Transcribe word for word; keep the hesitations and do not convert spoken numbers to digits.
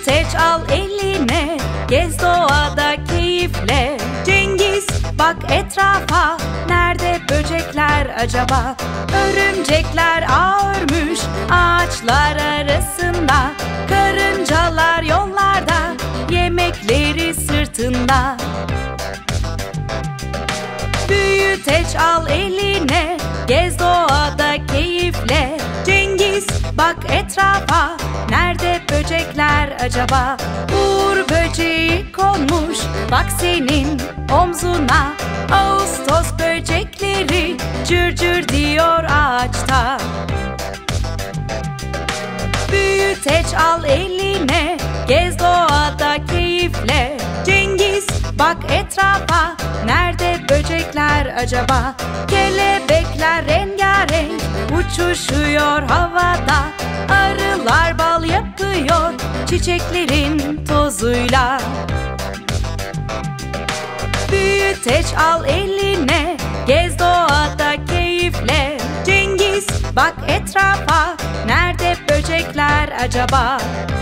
Büyüteç al eline, gez doğada keyifle. Cengiz bak etrafa, nerede böcekler acaba? Örümcekler ağ örmüş ağaçlar arasında. Karıncalar yollarda, yemekleri sırtında. Büyüteç al eline, gez doğada keyifle. Cengiz bak etrafa, nerede böcekler acaba? Uğur böceği konmuş bak senin omzuna. Ağustos böcekleri cır cır diyor ağaçta. Büyüteç al eline, gez doğada keyifle. Cengiz bak etrafa, nerede böcekler acaba? Kelebekler rengarenk uçuşuyor havada. Arılar bal yapıyor çiçeklerin tozuyla. Büyüteç al eline, gez doğada keyifle. Cengiz bak etrafa, nerede böcekler acaba?